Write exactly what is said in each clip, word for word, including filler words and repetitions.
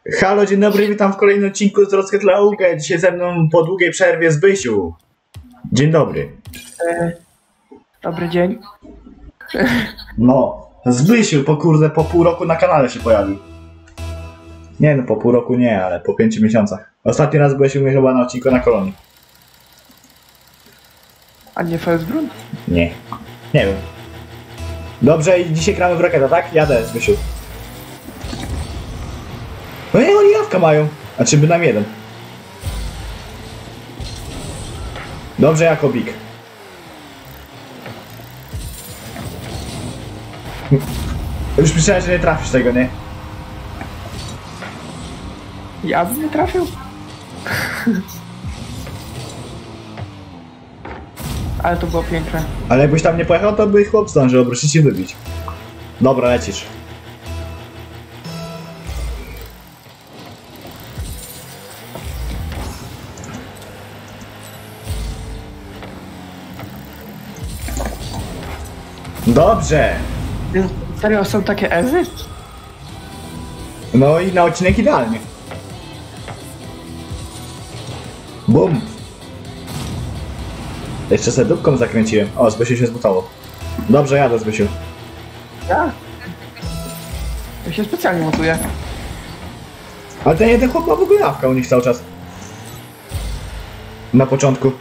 Halo, dzień dobry, witam w kolejnym odcinku z Rocket League. Dzisiaj ze mną po długiej przerwie Zbysiu. Dzień dobry. E, dobry dzień. No, Zbysiu, po kurde, po pół roku na kanale się pojawił. Nie no, po pół roku nie, ale po pięciu miesiącach. Ostatni raz byłeś u mnie chyba na odcinku na kolonii. A nie Felsbrun? Nie. Nie wiem. Dobrze, i dzisiaj gramy w Rocketa, tak? Jadę, Zbysiu. No nie, oni jawka mają. A czy by nam jeden? Dobrze, Jakobik. Już myślałem, że nie trafisz tego, nie? Ja bym nie trafił. Ale to było piękne. Ale jakbyś tam nie pojechał, to by chłop zdążył obrócić i wybić. Dobra, lecisz. Dobrze. Serio, są takie ezy? No i na odcinek idealnie. Bum. Jeszcze sobie dupką zakręciłem. O, Zbysiu się zbutował. Dobrze, jadę, Zbysiu. Ja? Ja się specjalnie montuję. Ale ten jeden chłop ma w ogóle jawka u nich cały czas. Na początku.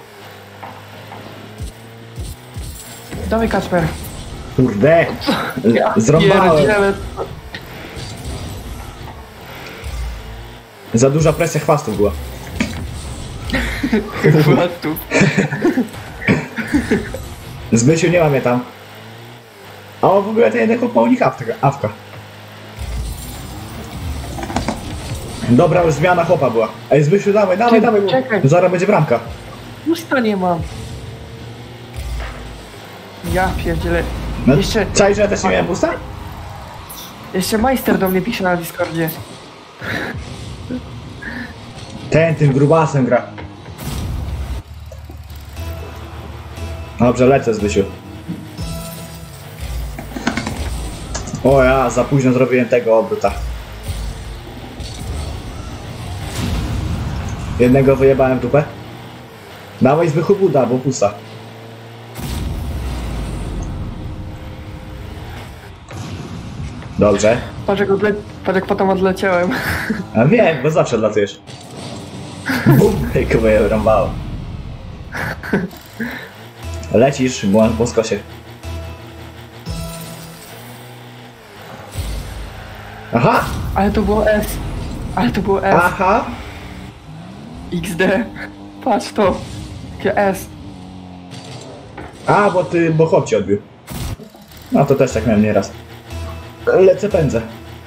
Dawaj, Kacper. Kurde. Ja Zrąbałem. pierdzielę. Za duża presja chwastów była. Chłopców. Zbysiu, nie ma mnie tam. A o, w ogóle ten jeden chłop ma u nich awka. awka. Dobra, już zmiana chłopa była. Ej, Zbysiu, dawaj, dawaj, Czekaj, dawaj. czekaj. Zaraz będzie bramka. Usta nie mam. Ja pierdzielę. No, Jeszcze- Czaj, że ja też nie miałem busta? Jeszcze majster do mnie pisze na Discordzie. Ten, tym grubasem gra. Dobrze, lecę, Zbysiu. O ja, za późno zrobiłem tego obróta. Jednego wyjebałem w dupę. Dawaj, Zbychu, buda, bo pusta. Dobrze. Patrz jak, odle... Patrz jak potem odleciałem. A wiem, bo zawsze latujesz. Bum, tylko je rąbało. Lecisz, błąd po skosie. Aha! Ale to było S. Ale to było S. Aha! X D. Patrz to. Takie S. A, bo ty, bo chłop cię odbił. No to też tak miałem nieraz. Lecę, pędzę.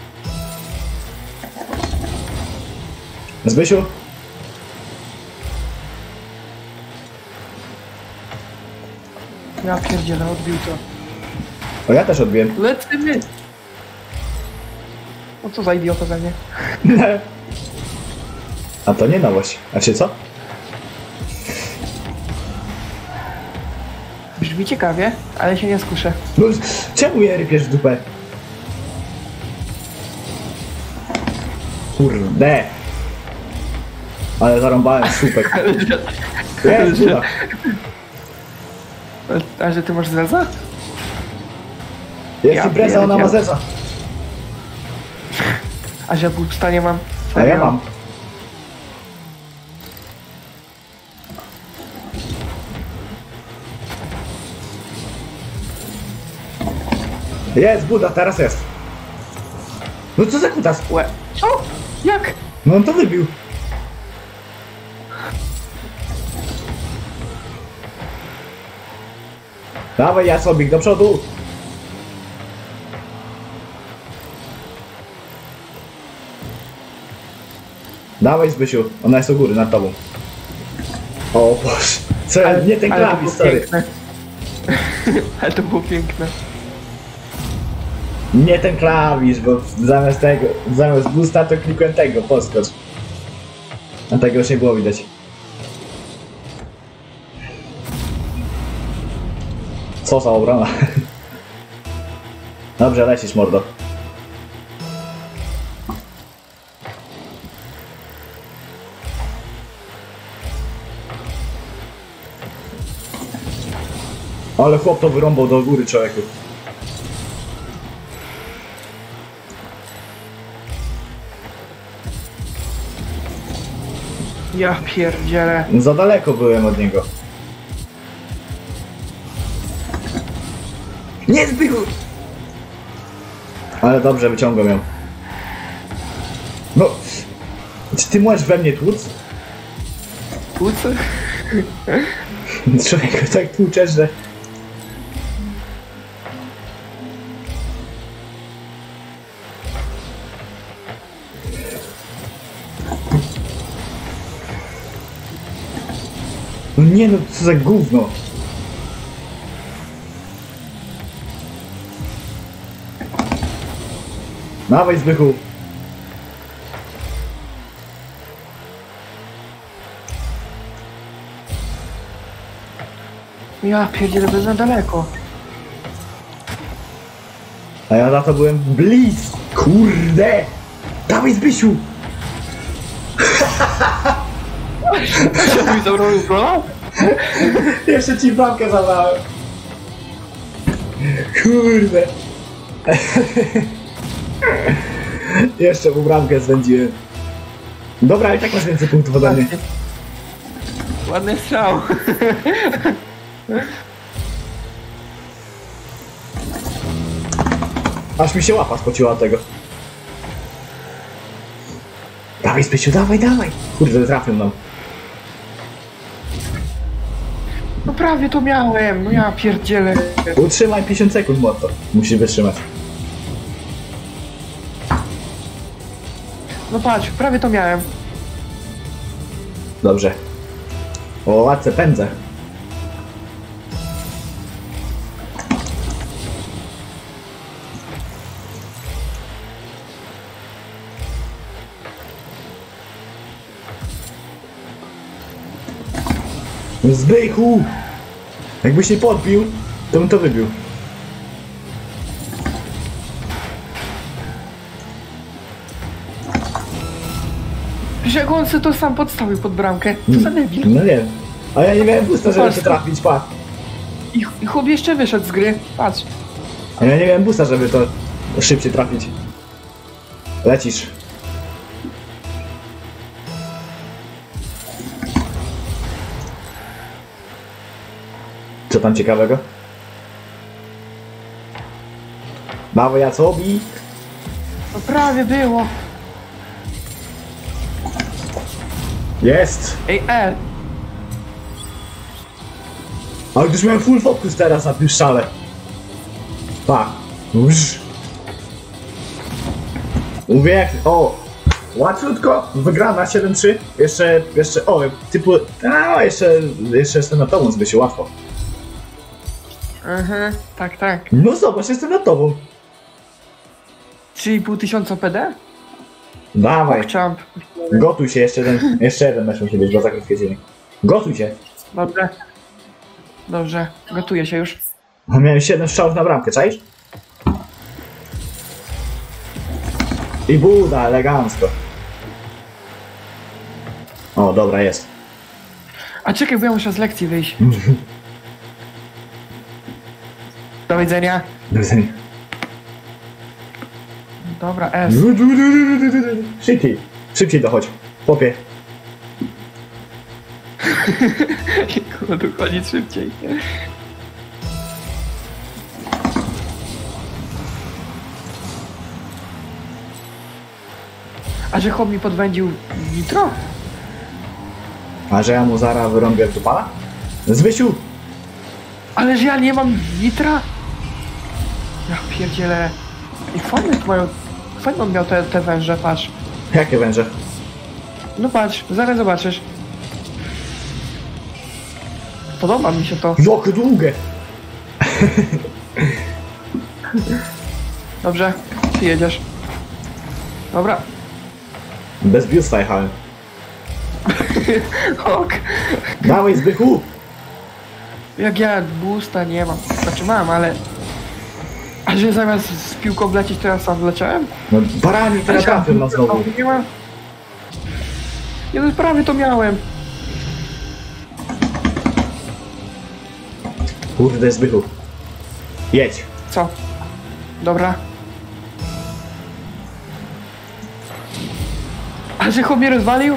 Zbysiu? Ja pierdzielę, odbił to. O, ja też odbiłem. Lecimy! O co za idiota ze mnie? A to nie nowość. A czy co? Brzmi ciekawie, ale się nie skuszę. No, czemu je rypiesz w dupę? Kurde. Ale zarąbałem słupek. Jest, buda. A że ty masz zeza? Jest Ja impreza, ona ma pierdzielę. zeza. A że pół w stanie mam? A ja mam. Jest, Buda, teraz jest. No co za kutas? Łe. Co? Jak? No on to wybił. Dawaj, Jasobik, do przodu. Dawaj, Zbysiu, ona jest u góry, nad tobą. O Boże, co, nie ten ale to klawisz, było sorry. piękne. Ale to było piękne. Nie ten klawisz, bo zamiast tego, zamiast boosta to klikłem tego, podskocz. A tego już nie było widać. Co za obrona. Dobrze, lecisz, mordo. Ale chłop to wyrąbał do góry, człowieku. Ja pierdzielę. Za daleko byłem od niego. Nie Zbychu! Ale dobrze, wyciągam ją. No... Czy ty możesz we mnie tłuc? Tłuc? Człowieku, tak tłuczesz, że... No nie no, co za gówno. Dawaj Zbychu. Ja pierdzielę, bez na daleko. A ja za to byłem blisko. Kurde! Dawaj Zbysiu! Co mi zabrał go? Jeszcze ci bramkę zabrałem. Kurde. Jeszcze mu bramkę zwędziłem. Dobra, i tak masz więcej punktów ode mnie. Ładny strzał. Aż mi się łapa spociła od tego. Dawaj Zbysiu, dawaj, dawaj. Kurde, trafił nam. No prawie to miałem, no ja pierdzielę. Utrzymaj pięćdziesiąt sekund mocno. Musisz wytrzymać. No patrz, prawie to miałem. Dobrze. O, łatce pędzę. Zbychu! Jakbyś nie podbił, to bym to wybił. Przecież jak on sobie to sam podstawił pod bramkę, to za debil. No nie. A ja nie miałem busta, żeby się trafić, patrz. I, I chłop jeszcze wyszedł z gry, patrz. A ja nie miałem busta, żeby to szybciej trafić. Lecisz. Co tam ciekawego? Dawaj Jacobi. No prawie było. Jest! Ej, E, Ale już miałem full focus teraz na tym szale. Pa. Uż. Mówię jak... O! Łatwiutko. Wygrana siedem trzy. Jeszcze... Jeszcze... O! Typu... A, jeszcze... Jeszcze jestem na tobą, zbyt się łatwo. mhm, tak, tak. No zobacz, jestem na tobą. trzy i pół tysiąca P D? Dawaj. Champ. Gotuj się, jeszcze jeden... Jeszcze jeden mecz musi być, bo zakrywkę dzień. Gotuj się. Dobrze. Dobrze, gotuję się już. O, miałem siedem strzałów na bramkę, czaisz? I buda, elegancko. O, dobra, jest. A czekaj, bo ja muszę z lekcji wyjść. Do widzenia. Do widzenia. Dobra, S. Szybciej, szybciej dochodź. Popie. Kurwa, tu chodzić szybciej. A że chłop mi podwędził nitro? A że ja mu zaraz wyrąbię do pana? Zbysiu! Ale że ja nie mam nitra? Ja pierdzielę. I fajne tu mają... Fajne on miał te, te węże, patrz. Jakie węże? No patrz, zaraz zobaczysz. Podoba mi się to. Jakie długie! Dobrze, ty jedziesz. Dobra. Bez biusta jechałem. Ok. Dawaj Zbychu! Jak ja boosta nie mam. Znaczy mam, ale... A że zamiast z piłką wlecieć, to ja sam wleciałem? No barani teraz trafią na znowu. Nie mam. Ja prawie to miałem. Kurde, Zbychu. Jedź. Co? Dobra. A że chłop mnie rozwalił?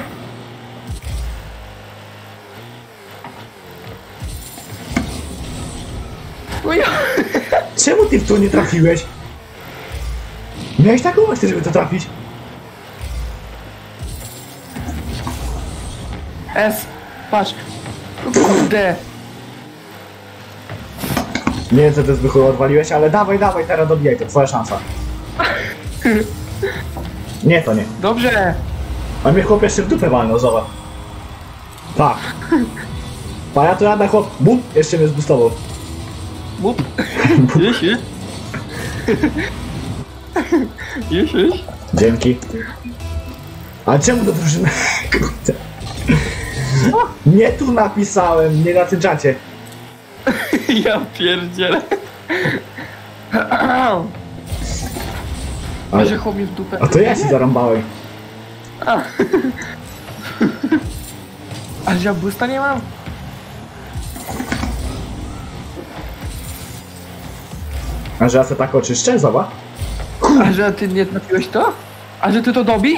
No ja... Czemu ty w to nie trafiłeś? Miałeś taką akcję, żeby to trafić? S. Patrz. No kurde. Nie wiem, co ty Zbychu odwaliłeś, ale dawaj, dawaj, teraz dobijaj, to twoja szansa. Nie, to nie. Dobrze. A mnie chłop jeszcze w dupę walnął, zobacz. Tak. A ja to jadę chłop, bum, jeszcze mnie zbustował. Bup. Już, już. Już, już. Dzięki. A czemu to drużyna? Kurde. Nie tu napisałem, nie na tym czacie. Ja pierdzielę. Ale- A że chłop mnie w dupę. A to ja się zarąbałem. A. A że ja busta nie mam? A że ja se tak oczyszczę, zobacz. A że ty nie trafiłeś to? A że ty to dobi?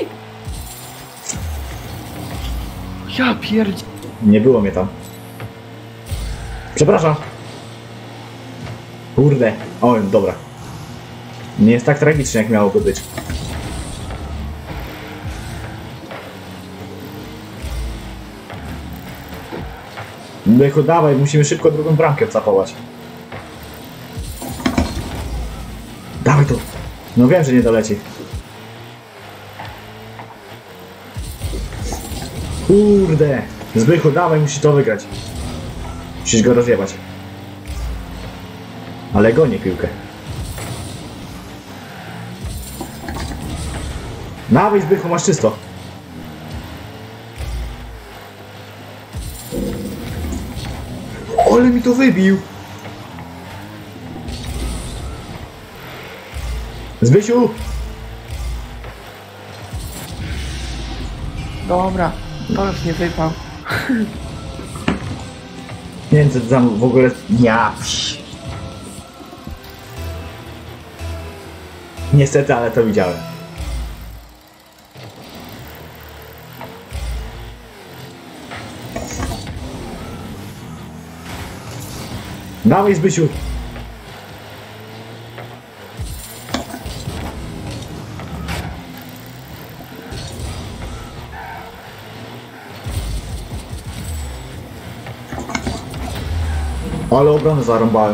Ja pierdzie... Nie było mnie tam. Przepraszam. Kurde. O, dobra. Nie jest tak tragicznie, jak miałoby być. Bychu, dawaj, musimy szybko drugą bramkę wcapować. Dawaj tu. No wiem, że nie doleci. Kurde. Zbychu, dawaj, musisz to wygrać. Musisz go rozjebać. Ale gonię piłkę. Dawaj, Zbychu, masz czysto. Ale mi to wybił. Zbysiu! Dobra, to już nie wypał. Nie wiem, co tam w ogóle... Ja... Niestety, ale to widziałem. Dawaj, Zbysiu! Ale obronę zarąbałem.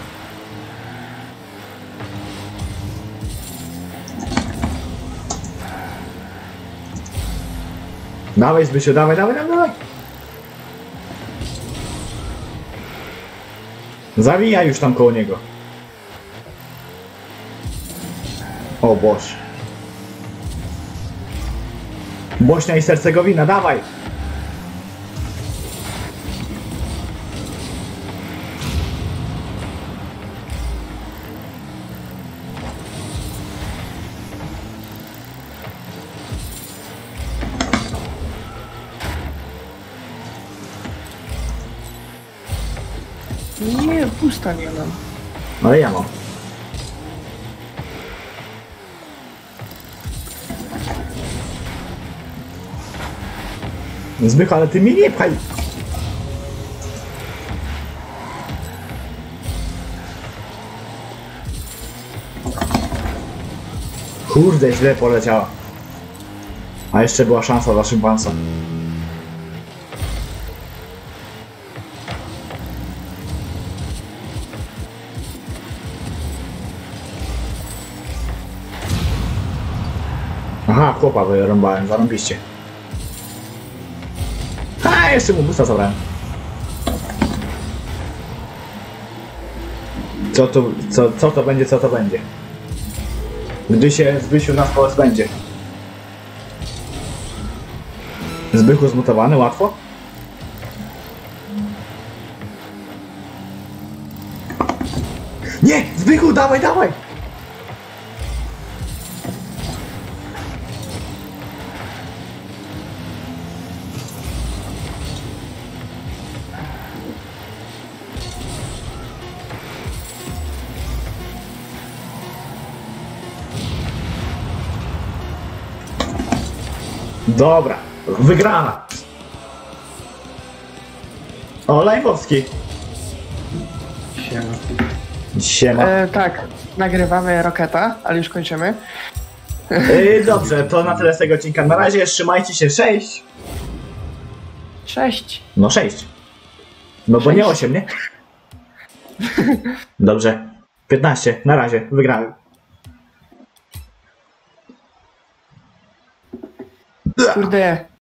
Dawaj, Zbysiu, dawaj, dawaj, dawaj, dawaj! Zawijaj już tam koło niego. O Boże. Bośnia i Hercegowina, dawaj! Nie, pusta nie mam. Ale ja mam. Zbychu, ale ty mnie nie pchaj! Kurde, źle poleciała. A jeszcze była szansa dla szympansa. Aha, chłopa wyrąbałem, zarąbiście. A, jeszcze mu busta zabrałem. Co to, co, co to będzie, co to będzie? Gdy się Zbysiu nas pozbędzie. Zbychu zmutowany, łatwo? Nie! Zbychu, dawaj, dawaj! Dobra, wygrana. O, Lajwowski. Siema. Siema. E, tak, nagrywamy Roketa, ale już kończymy. Yy, dobrze, to na tyle z tego odcinka. Na razie trzymajcie się, sześć. Cześć. No sześć. No bo Sześć. nie osiem, nie? Dobrze. piętnaście. Na razie. Wygrałem. Kurde.